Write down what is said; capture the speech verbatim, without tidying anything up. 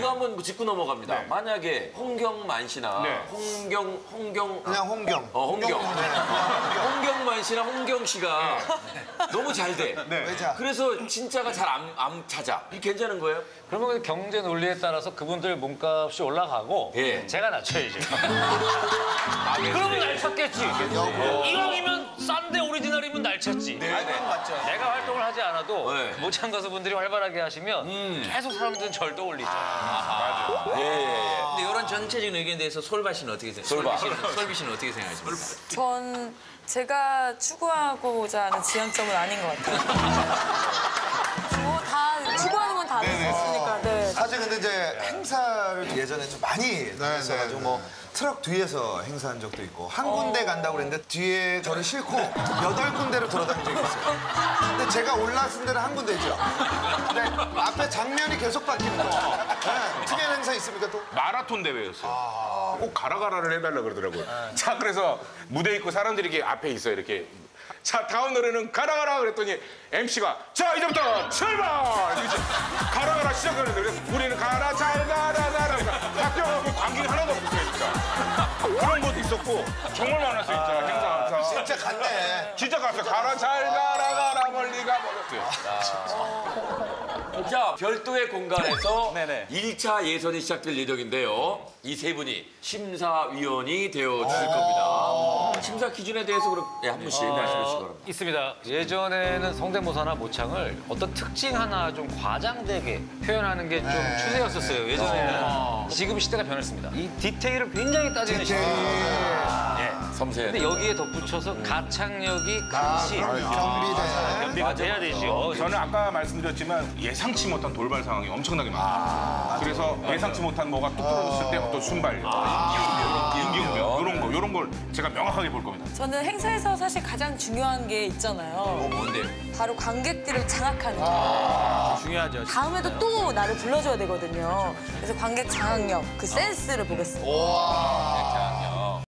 제가 한번 짚고 넘어갑니다. 네. 만약에 홍경만 씨나 네. 홍경 홍경 그냥 홍경. 어 홍경 홍경. 네. 홍경만 씨나 홍경 씨가 너무 잘 돼. 네. 왜자? 그래서 진짜가 잘 안 안 찾아. 이게 괜찮은 거예요? 그러면 경제 논리에 따라서 그분들 몸값이 올라가고 예. 제가 낮춰야죠. 그러면 날 찾겠지. 이왕이면 싼데 오리지널이면 날 찾지. 네, 맞죠. 내가 활동을 하지 않아도 네. 모창 가수분들이 활발하게 하시면 계속 사람들은 절 떠올리죠. 예, 예, 예. 근데 이런 전체적인 의견에 대해서 솔바 씨는 어떻게 생각하세요? 솔바. 솔비 씨는, 솔비 씨는 어떻게 생각하십니까? 전 제가 추구하고자 하는 지향점은 아닌 것 같아요. 뭐 다 추구하는 건 다를 수 있으니까. 네. 사실 근데 이제 행사를 예전에 좀 많이 했어가지고 뭐 트럭 뒤에서 행사한 적도 있고 한 군데 간다고 그랬는데 뒤에 저를 싣고 여덟 군데를 돌아다닌 적이 있어요. 근데 제가 올라선 데는 한 군데죠. 근데 앞에 장면이 계속 바뀌는 거. 네. 특이한 행사 있습니까 또? 마라톤 대회였어요. 꼭 가라가라를 해달라 그러더라고요. 자, 그래서 무대 있고 사람들이 이렇게 앞에 있어요, 이렇게. 자, 다음 노래는 가라가라 그랬더니 엠씨가 자, 이제부터 출발! 이러지. 가라가라 시작하는 노래. 우리는 가라, 잘 가라, 가라. 바뀌어가지고 관객이 하나도 없었어요, 진짜. 그런 것도 있었고 정말 많았어요, 진짜. 행사, 행사. 진짜 갔네. 진짜 갔어요. 가라, 잘 가라, 가라, 멀리 가버렸어요. 자, 별도의 공간에서 네네. 일 차 예선이 시작될 예정인데요. 이 세 분이 심사위원이 되어 주실 겁니다. 심사 기준에 대해서 그럼 예, 한 분씩 말씀해 주시기 바랍니다. 있습니다. 예전에는 성대모사나 모창을 어떤 특징 하나 좀 과장되게 표현하는 게 좀 추세였었어요. 예전에는. 지금 시대가 변했습니다. 이 디테일을 굉장히 따지는 시대. 예. 섬세해. 근데 여기에 덧붙여서 가창력이 같이 경비대. 연비가 돼야 되죠. 저는 아까 말씀드렸지만 예상치 못한 돌발 상황이 엄청나게 많아요. 그래서 예상치 못한 뭐가 뚝 떨어졌을 때 어떤 순발, 임기응변 이런 거 이런 걸 제가 명확하게 볼 겁니다. 저는 행사에서 사실 가장 중요한 게 있잖아요. 뭔데? 바로 관객들을 장악하는 거. 중요하죠. 다음에도 또 나를 불러줘야 되거든요. 그래서 관객 장악력, 그 센스를 보겠습니다.